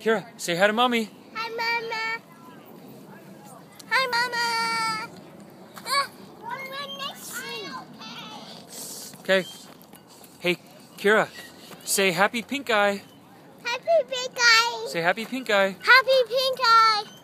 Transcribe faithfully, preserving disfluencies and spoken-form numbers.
Keira, say hi to Mommy. Hi, Mama. Hi, Mama. Ah, I'm right next to you. Okay. Hey, Keira, say happy pink eye. Happy pink eye. Say happy pink eye. Happy pink eye.